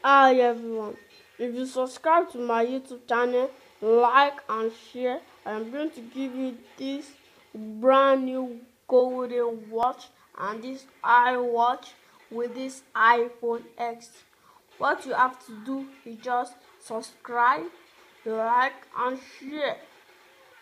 Hi everyone, if you subscribe to my YouTube channel, like and share, I'm going to give you this brand new golden watch and this iWatch with this iPhone X. What you have to do is just subscribe, like and share.